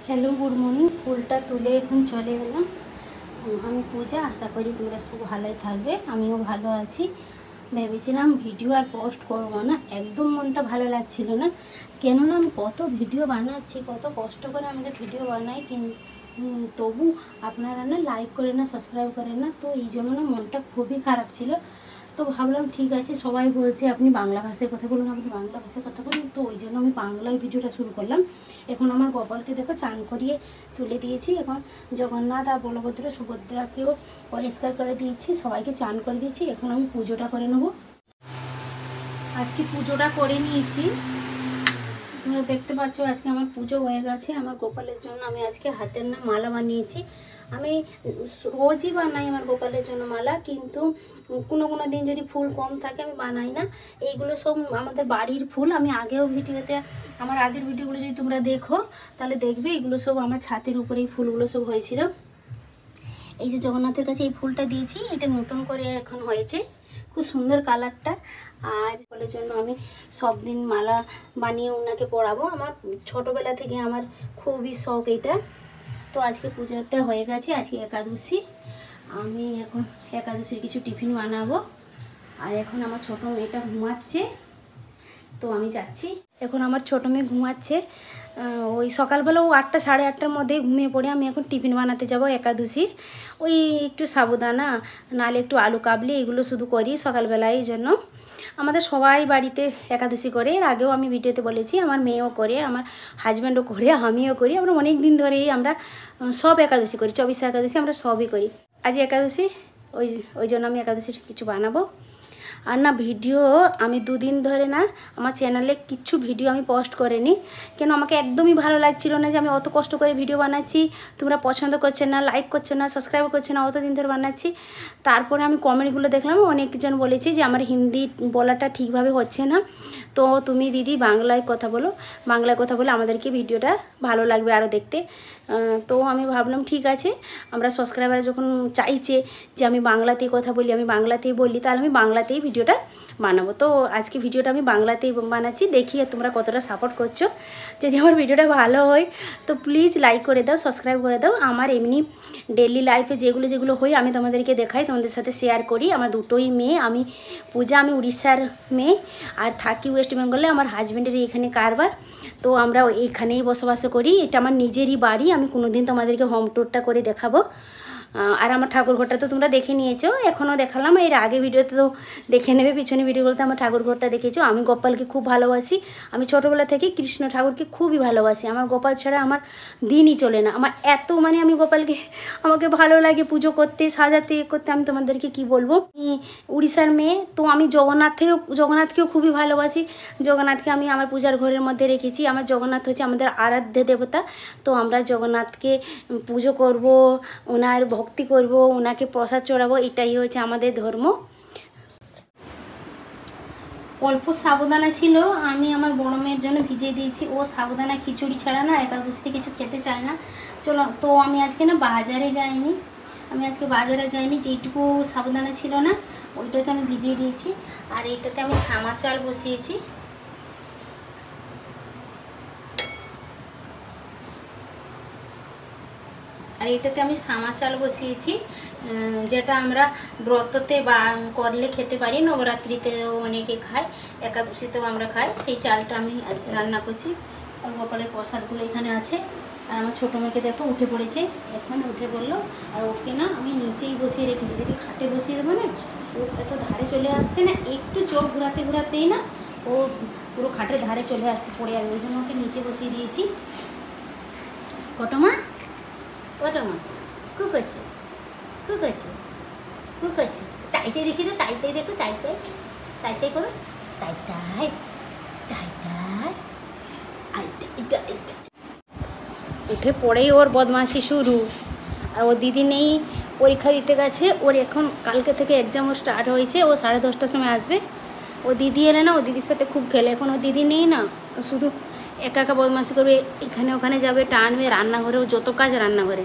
Hello good morning फुलटा तुले এখন চলে গেলাম আমি পূজা আশা করি তোমরা সব ভালোই থাকবে আমিও ভালো আছি ভেবেছিলাম ভিডিও আর পোস্ট করব না একদম মনটা ভালো লাগছিল না কেন না আমি কত ভিডিও বানাচ্ছি কত কষ্ট করে আমি ভিডিও বানাই কিন্তু তবু আপনারা না লাইক করে না সাবস্ক্রাইব করেন না তো এই জন্য না মনটা খুবই খারাপ ছিল তো ভাবলাম ঠিক আছে সবাই বলছে আপনি বাংলা ভাষায় কথা বলুন আপনি বাংলা ভাষায় কথা বলুন তো ওই জন্য আমি বাংলায় ভিডিওটা শুরু করলাম এখন আমার গোপালকে দেখো চান করিয়ে তুলে দিয়েছি এখন জগন্নাথ আর বলভদ্র সুভদ্রাকেও পরিষ্কার করে দিয়েছি সবাইকে চান করে দিয়েছি এখন আমি পুজোটা করে নেব আজকে পুজোটা করে নিয়েছি তোমরা দেখতে পাচ্ছ আজকে আমার পুজো হয়ে গেছে আমার গোপালের জন্য আমি আজকে হাতের না মালা বানিয়েছি আমি রোজই বানাই আমার গোপালের জন্য মালা কিন্তু কোনো কোনো দিন যদি ফুল কম থাকে আমি বানাই না এইগুলো সব আমাদের বাড়ির ফুল আমি আগেও ভিডিওতে আমার আগের ভিডিওগুলো যদি তোমরা দেখো তাহলে দেখবে এগুলো সব আমার ছাদের উপরে এই ফুলগুলো সব হয়েছিল এই যে জগন্নাথের কাছে এই ফুলটা দিয়েছি এটা নতুন করে এখন হয়েছে খুব সুন্দর কালারটা আর গোপালের জন্য আমি সব দিন মালা বানিয়ে ওনাকে পরাবো আমার ছোটোবেলা থেকে আমার খুবই শখ এটা তো আজকে পূজাটা হয়ে গেছে আজকে একাদশী আমি এখন একাদশীর কিছু টিফিন বানাবো আর এখন আমার ছোটো মেয়েটা ঘুমাচ্ছে তো আমি যাচ্ছি এখন আমার ছোটো মেয়ে ঘুমাচ্ছে ওই সকালবেলা ও 8টা সাড়ে 8টার মধ্যেই ঘুমিয়ে পড়ে আমি এখন টিফিন বানাতে যাব একাদশীর ওই একটু সাবুদানা নাহলে একটু আলু কাবলি এগুলো শুধু করি সকালবেলায় এই জন্য আমাদের সবাই বাড়িতে একাদশী করে এর আগেও আমি ভিডিওতে বলেছি আমার মেয়েও করে আমার হাজব্যান্ডও করে আমিও করি আমরা অনেক দিন ধরেই আমরা সব একাদশী করি 24 একাদশী আমরা সবই করি আজ একাদশী ওই জন্য আমি একাদশীর কিছু বানাবো আর না ভিডিও আমি 2 দিন ধরে না আমার চ্যানেলে কিছু ভিডিও আমি পোস্ট করিনি কেন আমাকে একদমই ভালো লাগছিল না যে আমি অত কষ্ট করে ভিডিও বানাচ্ছি তোমরা পছন্দ করছো না লাইক করছো না সাবস্ক্রাইব করছো না অত দিন ধরে বানাচ্ছি তারপরে আমি কমেন্টগুলো দেখলাম অনেকজন বলেছে যে আমার হিন্দি বলাটা ঠিকভাবে হচ্ছে না তো তুমি দিদি বাংলায় কথা বলো বাংলায় কথা বলে আমাদেরকে ভিডিওটা ভালো লাগবে আরও দেখতে তো আমি ভাবলাম ঠিক আছে আমরা সাবস্ক্রাইবার যখন চাইছে যে আমি বাংলাতেই কথা বলি আমি বাংলাতেই বলি তাহলে আমি বাংলাতেই ভিডিওটা বানাবো তো আজকে ভিডিওটা আমি বাংলাতেই বানাচ্ছি দেখি তোমরা কতটা সাপোর্ট করছো যদি আমার ভিডিওটা ভালো হয় তো প্লিজ লাইক করে দাও সাবস্ক্রাইব করে দাও আমার এমনি ডেইলি লাইফে যেগুলো হয় আমি তোমাদেরকে দেখাই তোমাদের সাথে শেয়ার করি আমার দুটোই মেয়ে আমি পূজা আমি উড়িষ্যার মেয়ে আর থাকি ওয়েস্ট বেঙ্গলে আমার হাজব্যান্ডের এখানে কারবার তো আমরা এখানেই বসবাস করি এটা আমার নিজেরই বাড়ি আমি কোনোদিন তোমাদেরকে হোম ট্যুরটা করে দেখাবো আর আমার ঠাকুরঘরটা তো তোমরা দেখে নিয়েছো এখনও দেখালাম এর আগে ভিডিওতে তো দেখে নেবে পিছনে ভিডিওগুলোতে আমার ঠাকুরঘরটা দেখেছো আমি গোপালকে খুব ভালোবাসি আমি ছোটোবেলা থেকে কৃষ্ণ ঠাকুরকে খুবই ভালোবাসি আমার গোপাল ছাড়া আমার দিনই চলে না আমার এত মানে আমি গোপালকে আমাকে ভালো লাগে পুজো করতে সাজাতে করতে আমি তোমাদেরকে কি বলবো উড়িষ্যার মেয়ে তো আমি জগন্নাথকেও খুবই ভালোবাসি জগন্নাথকে আমি আমার পূজার ঘরের মধ্যে রেখেছি আমার জগন্নাথ হচ্ছে আমাদের আরাধ্য দেবতা তো আমরা জগন্নাথকে পুজো করব ওনার ভক্তি করব ওনাকে প্রসাদ চড়াবো এটাই হচ্ছে আমাদের ধর্ম অল্প সাবুদানা ছিল আমি আমার বড় মেয়ের জন্য ভিজিয়ে দিয়েছি ও সাবুদানা খিচুড়ি ছাড়া না একাদশীতে কিছু খেতে চায় না চলো তো আমি আজকে না বাজারে যাইনি যেইটুকু সাবুদানা ছিল না ওইটাকে আমি ভিজিয়ে দিয়েছি আর এইটাতে আমি সামা চাল বসিয়েছি আর এটাতে আমি সামা চাল বসিয়েছি যেটা আমরা ব্রততে বা করলে খেতে পারি নবরাত্রিতেও অনেকে খায় একাদশীতেও আমরা খাই সেই চালটা আমি রান্না করছি আর গোপালের প্রসাদগুলো এখানে আছে আর আমার ছোটো মেয়েকে দেখো উঠে পড়েছে এখন উঠে পড়লো আর ওকে না আমি নিচেই বসিয়ে রেখেছি যদি খাটে বসিয়ে দেবো না ও এত ধারে চলে আসছে না একটু চোখ ঘোরাতেই না ও পুরো খাটের ধারে চলে আসছে পড়ে যাবে ওই জন্য ওকে নিচে বসিয়ে দিয়েছি কটমা খুব করছে তাইতে দেখি তো তাইতে দেখো তাইতে করো তাই উঠে পড়েই ওর বদমাশি শুরু আর ও দিদি নেই পরীক্ষা দিতে গেছে ওর এখন কালকে থেকে এক্সামও স্টার্ট হয়েছে ও 10:30টার সময় আসবে ও দিদি এলে না ও দিদির সাথে খুব খেলে এখন ও দিদি নেই না শুধু একা একা বদমাশি করবে এখানে ওখানে যাবে টানবে রান্নাঘরেও যত কাজ রান্নাঘরে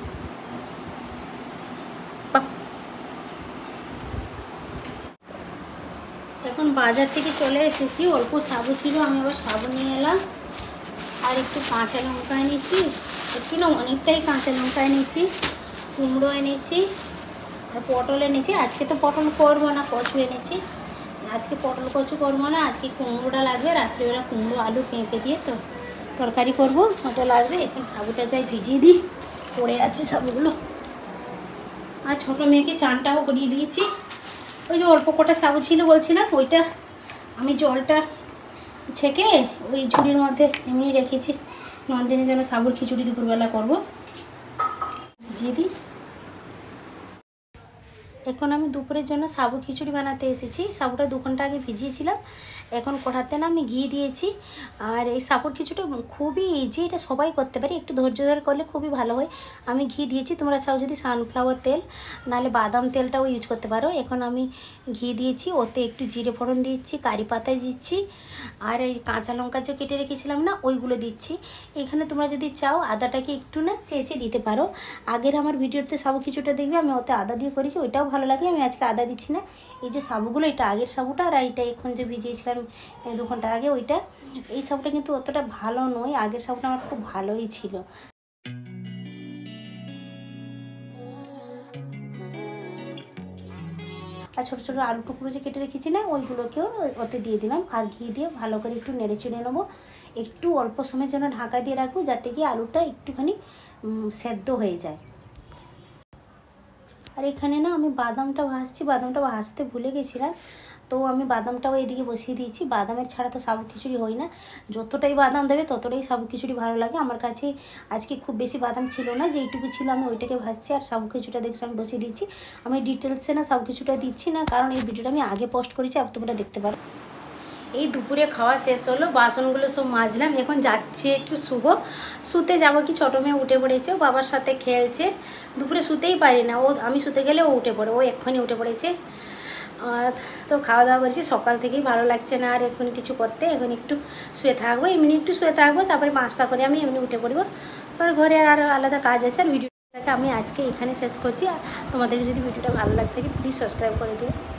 এখন বাজার থেকে চলে এসেছি অল্প সাবু ছিল আমি আবার সাবু নিয়ে এলাম আর একটু কাঁচা লঙ্কা এনেছি একটু না অনেকটাই কাঁচা লঙ্কা এনেছি, কুমড়ো এনেছি আর পটল এনেছি। আজকে তো পটল করবো না, কচু এনেছি। আজকে পটল কচু করবো না, আজকে কুমড়োটা লাগবে। রাত্রিবেলা কুমড়ো আলু পেঁপে দিয়ে তো তরকারি করবো, ওটা লাগবে। এখন সাবুটা যাই ভিজিয়ে দিই, পড়ে আছে সাবুগুলো। আর ছোটো মেয়েকে চানটাও করিয়ে দিয়েছি। ওই যে অল্প কটা সাবু ছিল বলছিলাম, ওইটা আমি জলটা ছেঁকে ওই ঝুড়ির মধ্যে এমনি রেখেছি। নন্দিনীর জন্য সাবুর খিচুড়ি দুপুরবেলা করবো, ভিজিয়ে দিই। এখন আমি দুপুরের জন্য সাবু খিচুড়ি বানাতে এসেছি। সাবুটা 2 ঘন্টা আগে ভিজিয়েছিলাম। এখন কড়াতে না আমি ঘি দিয়েছি। আর এই সাবুর খিচুড়িটা খুবই ইজি, এটা সবাই করতে পারে, একটু ধৈর্য ধরে করলে খুবই ভালো হয়। আমি ঘি দিয়েছি, তোমরা চাও যদি সানফ্লাওয়ার তেল নাহলে বাদাম তেলটাও ইউজ করতে পারো। এখন আমি ঘি দিয়েছি, ওতে একটু জিরে ফোড়ন দিচ্ছি, কারি পাতা দিচ্ছি, আর এই কাঁচা লঙ্কা যে কেটে রেখেছিলাম না ওইগুলো দিচ্ছি। এখানে তোমরা যদি চাও আদাটাকে একটু না চেঁচে দিতে পারো। আগের আমার ভিডিওতে সাবু খিচুড়িটা দেখবে আমি ওতে আদা দিয়ে করেছি, ওইটাও ভালো লাগে। আমি আজকে আদা দিচ্ছি না। এই যে সাবুগুলো, এটা আগের সাবুটা, আর এইটা এখন যে ভিজিয়েছিলাম 2 ঘন্টা আগে ওইটা। এই সাবুটা কিন্তু অতটা ভালো নয়, আগের সাবুটা আমার খুব ভালোই ছিল। আর ছোটো ছোটো আলু টুকরো যে কেটে রেখেছি না ওইগুলোকেও ওতে দিয়ে দিলাম। আর ঘি দিয়ে ভালো করে একটু নেড়ে চেড়ে নেবো। একটু অল্প সময়ের জন্য ঢাকা দিয়ে রাখবো, যাতে কি আলুটা একটুখানি সেদ্ধ হয়ে যায়। আর এখানে না আমি বাদামটা ভাজছি, বাদামটা ভাজতে ভুলে গেছিলাম, তো আমি বাদামটাও এইদিকে বসিয়ে দিয়েছি। বাদামের ছাড়া তো সাবু খিচুড়ি হয় না, যতটাই বাদাম দেবে ততটাই সাবু খিচুড়ি ভালো লাগে। আমার কাছে আজকে খুব বেশি বাদাম ছিল না, যেইটুকু ছিল আমি ওইটাকে ভাজছি। আর সাবু খিচুড়িটা দেখছি আমি বসিয়ে দিচ্ছি। আমি ডিটেলসে না সাবু খিচুড়িটা দিচ্ছি না, কারণ এই ভিডিওটা আমি আগে পোস্ট করেছি, আর তোমরা দেখতে পারো। এই দুপুরে খাওয়া শেষ হলো, বাসনগুলো সব মাজলাম। এখন যাচ্ছি একটু শুতে যাবো। কি ছোটো মেয়ে উঠে পড়েছে, ও বাবার সাথে খেলছে। দুপুরে শুতেই পারি না, ও আমি শুতে গেলে ও উঠে পড়ে, ও এক্ষুনি উঠে পড়েছে। তো খাওয়া দাওয়া করেছি, সকাল থেকেই ভালো লাগছে না আর এখন কিছু করতে। এখন একটু শুয়ে থাকবো, এমনি একটু শুয়ে থাকবো, তারপরে 5টা করে আমি এমনি উঠে পড়বো। তারপর ঘরে আর আলাদা কাজ আছে। আর ভিডিওটাকে আমি আজকে এখানে শেষ করছি। আর তোমাদের যদি ভিডিওটা ভালো লাগে থাকে প্লিজ সাবস্ক্রাইব করে দিও।